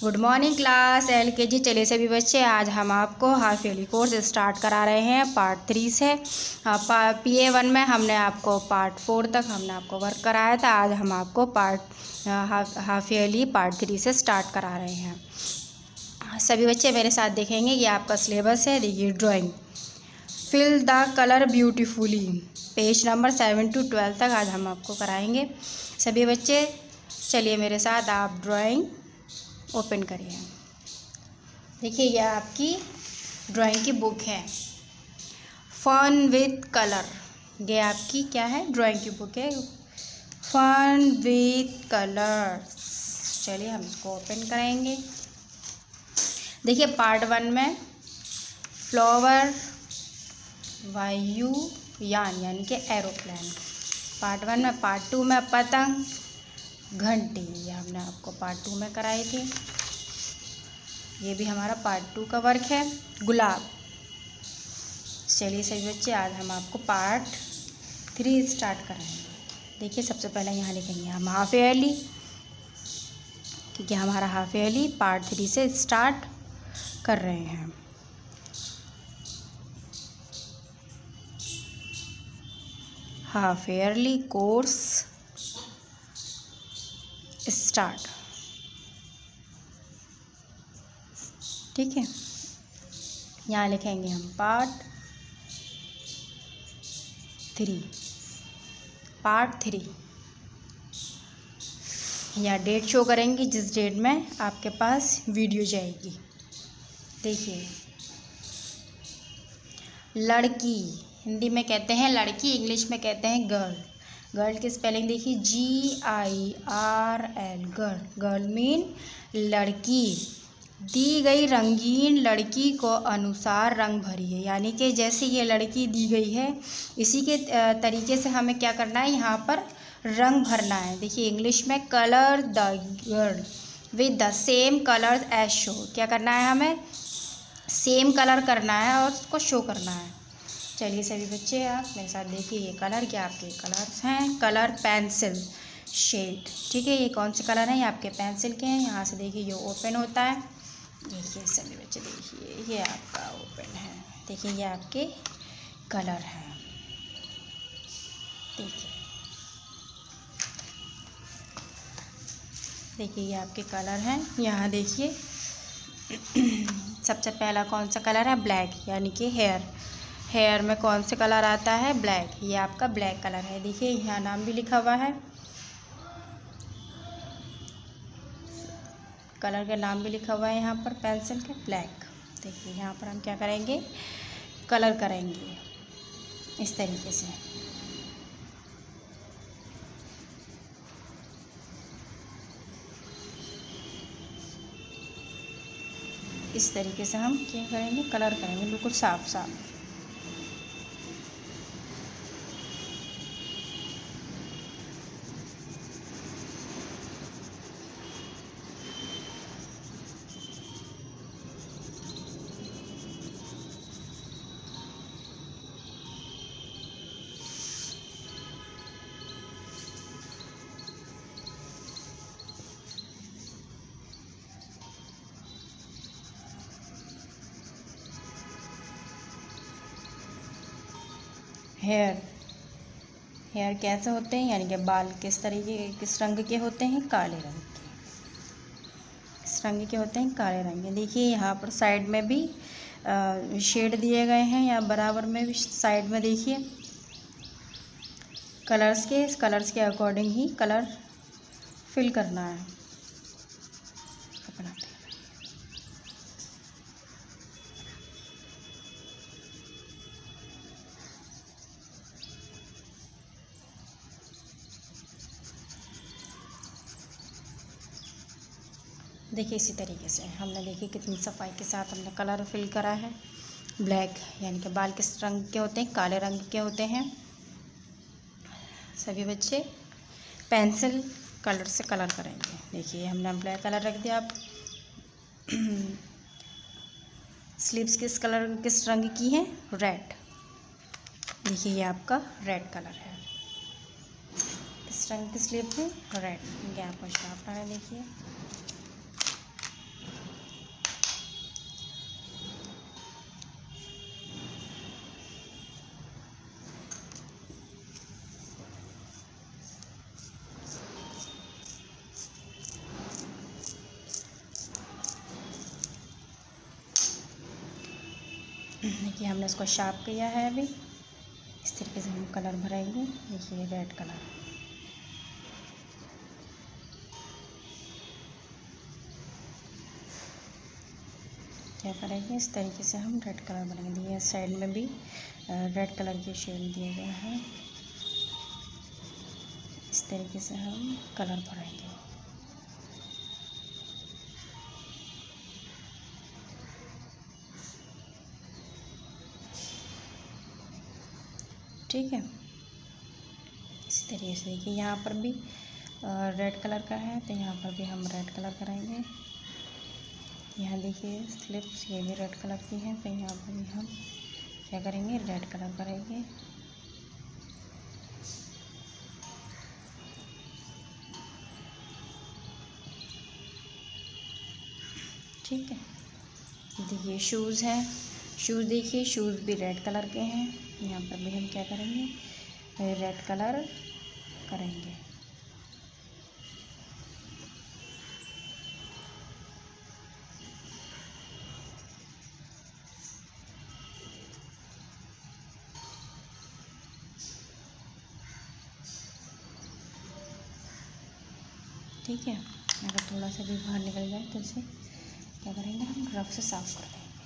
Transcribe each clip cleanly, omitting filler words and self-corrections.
Good morning class LKG। चलिए सभी बच्चे, आज हम आपको हाफ ईयरली कोर्स स्टार्ट करा रहे हैं पार्ट 3 से। PA1 में हमने आपको पार्ट 4 तक हमने आपको वर्क कराया था। आज हम आपको हाफ ईयरली पार्ट 3 से स्टार्ट करा रहे हैं। सभी बच्चे मेरे साथ देखेंगे, ये आपका सिलेबस है। देखिए, drawing fill the colour beautifully, page number 7 to 12 तक आज हम आपको कराएंगे। सभी बच्चे चलिए मेरे साथ, आप ड्राइंग ओपन करिए। देखिए, यह आपकी ड्राइंग की बुक है, फन विथ कलर। ये आपकी क्या है, ड्राइंग की बुक है, फन विथ कलर्स। चलिए हम इसको ओपन करेंगे। देखिए, पार्ट 1 में फ्लावर, वायुयान यानी कि एरोप्लेन, पार्ट 1 में। पार्ट 2 में पतंग, घंटी, ये हमने आपको पार्ट 2 में कराई थी। ये भी हमारा पार्ट 2 का वर्क है, गुलाब। चलिए सभी बच्चे, आज हम आपको पार्ट 3 स्टार्ट कराएंगे। देखिए, सबसे पहले यहाँ लिखेंगे हम हाफ ईयरली, क्योंकि हमारा हाफ ईयरली पार्ट 3 से स्टार्ट कर रहे हैं। हाफ ईयरली कोर्स स्टार्ट, ठीक है। यहाँ लिखेंगे हम पार्ट 3, पार्ट 3। या डेट शो करेंगे जिस डेट में आपके पास वीडियो जाएगी। देखिए, लड़की हिंदी में कहते हैं लड़की, इंग्लिश में कहते हैं गर्ल। गर्ल की स्पेलिंग देखिए, GIRL, गर्ल। गर्ल मीन लड़की। दी गई रंगीन लड़की को अनुसार रंग भरिए, यानी कि जैसे ये लड़की दी गई है इसी के तरीके से हमें क्या करना है, यहाँ पर रंग भरना है। देखिए, इंग्लिश में colour the girl with the same colour as show. क्या करना है, हमें सेम कलर करना है और उसको शो करना है। चलिए सभी बच्चे, आप मेरे साथ देखिए, ये कलर क्या आपके कलर्स हैं। कलर पेंसिल शेड, ठीक है। ये कौन से कलर हैं, ये आपके पेंसिल के हैं। यहाँ से देखिए, ये ओपन होता है। देखिए सभी बच्चे, देखिए ये आपका ओपन है। देखिए, ये आपके कलर हैं। देखिए ये आपके कलर हैं। यहाँ देखिए, सबसे पहला कौन सा कलर है, ब्लैक, यानी कि हेयर। हेयर में कौन से कलर आता है, ब्लैक। ये आपका ब्लैक कलर है। देखिए, यहाँ नाम भी लिखा हुआ है, कलर का नाम भी लिखा हुआ है यहाँ पर पेंसिल के, ब्लैक। देखिए, यहाँ पर हम क्या करेंगे, कलर करेंगे इस तरीके से। इस तरीके से हम क्या करेंगे, कलर करेंगे, बिल्कुल साफ साफ। हेयर कैसे होते हैं, यानी कि बाल किस तरीके, किस रंग के होते हैं, काले रंग के। किस रंग के होते हैं, काले रंग के। देखिए, यहाँ पर साइड में भी शेड दिए गए हैं, या बराबर में भी साइड में देखिए कलर्स के अकॉर्डिंग ही कलर फिल करना है अपना। देखिए, इसी तरीके से हमने, देखिए कितनी सफाई के साथ हमने कलर फिल करा है। ब्लैक यानी कि बाल किस रंग के होते हैं, काले रंग के होते हैं। सभी बच्चे पेंसिल कलर से कलर करेंगे। देखिए, हमने ब्लैक कलर रख दिया। अब स्लीव्स किस रंग की है, रेड। देखिए, ये आपका रेड कलर है। किस रंग की स्लीव है, रेड। गैप और शार्पनर है। देखिए, देखिए हमने इसको शार्प किया है। अभी इस तरीके से हम कलर भरेंगे। देखिए रेड कलर, क्या करेंगे, इस तरीके से हम रेड कलर भरेंगे। देखिए साइड में भी रेड कलर की शेड दिया गया है। इस तरीके से हम कलर भरेंगे। ठीक है, इसी तरीके से देखिए यहाँ पर भी रेड कलर का है, तो यहाँ पर भी हम रेड कलर करेंगे। यहाँ देखिए स्लिप्स ये भी रेड कलर की है, तो यहाँ पर भी हम क्या करेंगे, रेड कलर करेंगे। ठीक है, देखिए शूज़ हैं। शूज़ देखिए, शूज़ भी रेड कलर के हैं। यहाँ पर भी हम क्या करेंगे, रेड कलर करेंगे। ठीक है, अगर थोड़ा सा भी बाहर निकल जाए तो इसे क्या करेंगे, हम रफ से साफ कर देंगे।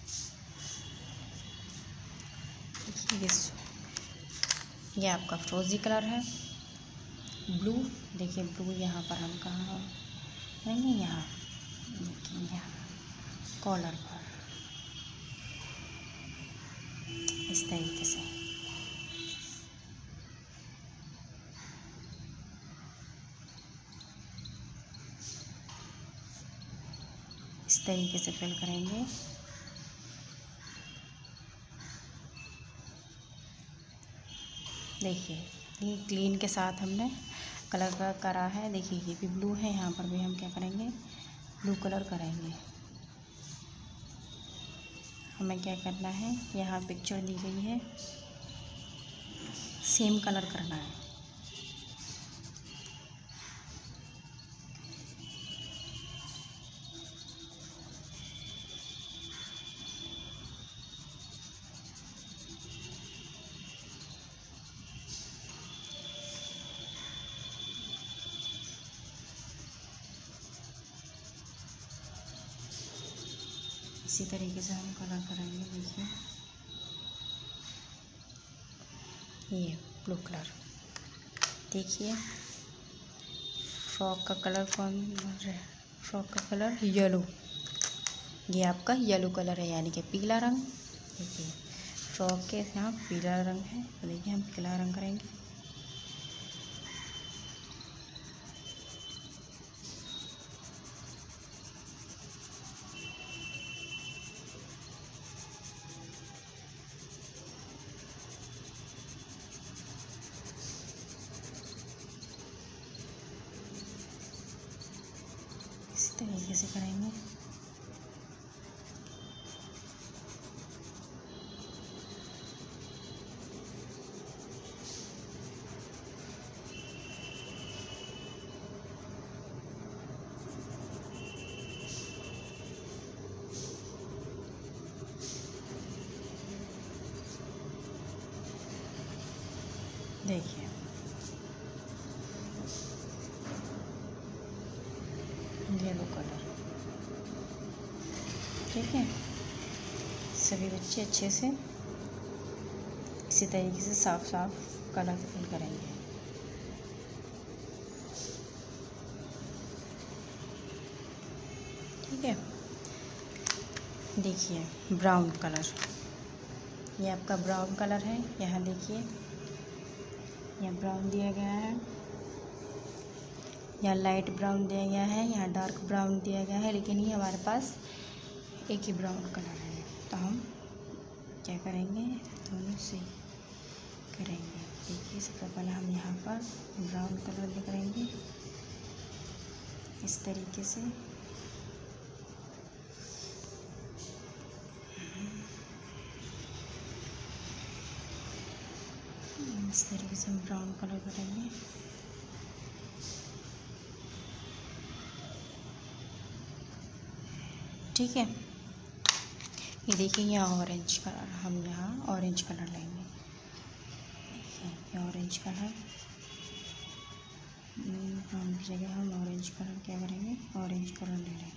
देखिए ये आपका फ्रोजी कलर है, ब्लू। देखिए ब्लू यहाँ पर हम कहाँ करेंगे, यहाँ देखिए यहाँ कॉलर पर इस तरीके से। इस तरीके से फिल करेंगे। देखिए ये क्लीन के साथ हमने कलर का करा है। देखिए ये भी ब्लू है, यहाँ पर भी हम क्या करेंगे, ब्लू कलर करेंगे। हमें क्या करना है, यहाँ पिक्चर दी गई है, सेम कलर करना है। इसी तरीके से हम कलर करेंगे। देखिए ये ब्लू कलर। देखिए फ्रॉक का कलर कौन है, फ्रॉक का कलर येलो। ये आपका येलो कलर है, यानी कि पीला रंग। देखिए फ्रॉक के यहाँ पीला रंग है, तो देखिए हम पीला रंग करेंगे। इस तरीके से करेंगे। देखिए येलो कलर। ठीक है, सभी बच्चे अच्छे से इसी तरीके से साफ साफ कलर फिल करेंगे। ठीक है, देखिए ब्राउन कलर, ये आपका ब्राउन कलर है। यहाँ देखिए यहाँ ब्राउन दिया गया है, यहाँ लाइट ब्राउन दिया गया है, यहाँ डार्क ब्राउन दिया गया है, लेकिन ये हमारे पास एक ही ब्राउन कलर है, तो हम क्या करेंगे, दोनों से करेंगे। देखिए सबसे पहले हम यहाँ पर ब्राउन कलर करेंगे इस तरीके से। इस तरीके से हम ब्राउन कलर करेंगे। ठीक है, ये देखिए यहाँ ऑरेंज कलर, हम यहाँ ऑरेंज कलर लेंगे। ये ऑरेंज कलर, ब्राउन की जगह हम ऑरेंज कलर क्या करेंगे, ऑरेंज कलर ले लेंगे।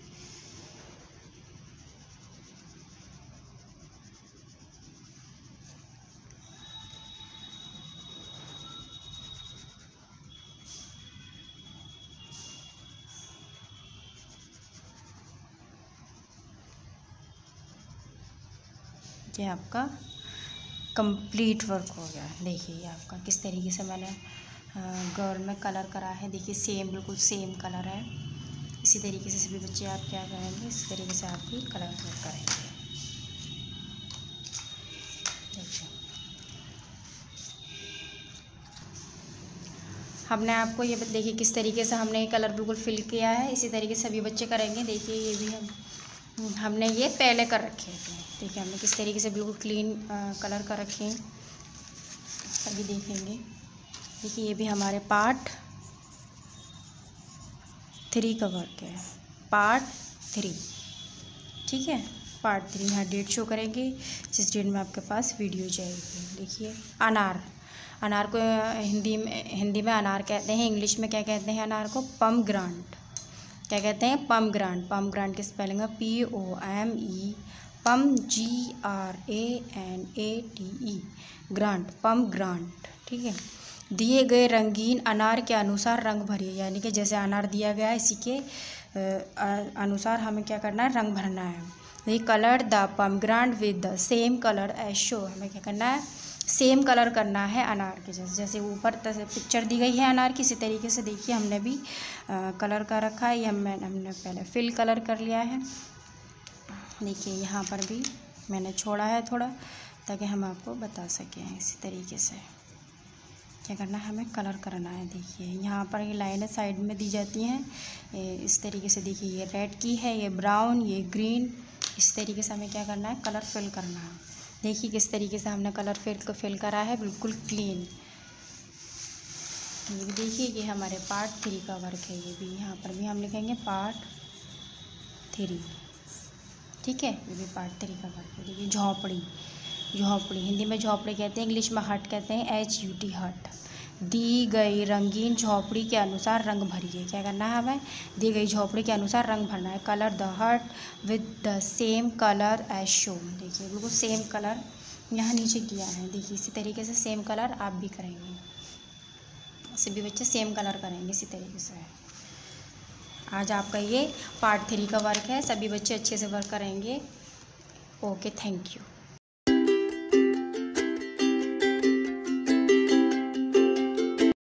ये आपका कंप्लीट वर्क हो गया। देखिए ये आपका किस तरीके से मैंने गर्ल में कलर करा है। देखिए सेम, बिल्कुल सेम कलर है। इसी तरीके से सभी बच्चे आप क्या करेंगे, इसी तरीके से आप भी कलर वर्क करेंगे। देखिए हमने आपको ये देखिए किस तरीके से हमने ये कलर बिल्कुल फिल किया है। इसी तरीके से सभी बच्चे करेंगे। देखिए ये भी हमने ये पहले कर रखे थे। देखिए हमने किस तरीके से बिल्कुल क्लीन कलर कर रखे हैं, सभी देखेंगे। देखिए ये भी हमारे पार्ट 3 का वर्क है, पार्ट 3। ठीक है, पार्ट 3 यहाँ डेट शो करेंगे, जिस डेट में आपके पास वीडियो जाएगी। देखिए अनार, अनार को हिंदी में अनार कहते हैं, इंग्लिश में क्या कहते हैं अनार को, पमग्रांट। क्या कहते हैं, पमग्रांट। पमग्रांट की स्पेलिंग है POME, पम GRANATE, ग्रांट, पमग्रांट। ठीक है, दिए गए रंगीन अनार के अनुसार रंग भरिए। यानी कि जैसे अनार दिया गया है इसी के अनुसार हमें क्या करना है, रंग भरना है। ये colour the pomegranate with the same colour as show, हमें क्या करना है, सेम कलर करना है अनार के जैसे ऊपर पिक्चर दी गई है अनार की, इसी तरीके से देखिए हमने भी कलर का रखा है। ये हमने पहले फिल कलर कर लिया है। देखिए यहाँ पर भी मैंने छोड़ा है थोड़ा, ताकि हम आपको बता सकें। इसी तरीके से क्या करना है, हमें कलर करना है। देखिए यहाँ पर ये लाइनें साइड में दी जाती हैं इस तरीके से। देखिए ये रेड की है, ये ब्राउन, ये ग्रीन। इस तरीके से हमें क्या करना है, कलर फिल करना है। देखिए किस तरीके से हमने कलर फिल करा है, बिल्कुल क्लीन। ये भी देखिए ये हमारे पार्ट 3 का वर्क है। ये भी यहाँ पर भी हम लिखेंगे पार्ट 3। ठीक है, ये भी पार्ट 3 का वर्क है। देखिए झोपड़ी, झोपड़ी हिंदी में झोपड़ी कहते हैं, इंग्लिश में हट कहते हैं, HUT, हट। दी गई रंगीन झोपड़ी के अनुसार रंग भरिए। क्या करना है हमें, दी गई झोपड़ी के अनुसार रंग भरना है। Colour the hat with the same colour as shown. देखिए बिल्कुल सेम कलर यहाँ नीचे किया है। देखिए इसी तरीके से सेम कलर आप भी करेंगे, सभी बच्चे सेम कलर करेंगे इसी तरीके से। आज आपका ये पार्ट 3 का वर्क है, सभी बच्चे अच्छे से वर्क करेंगे। Okay, thank you.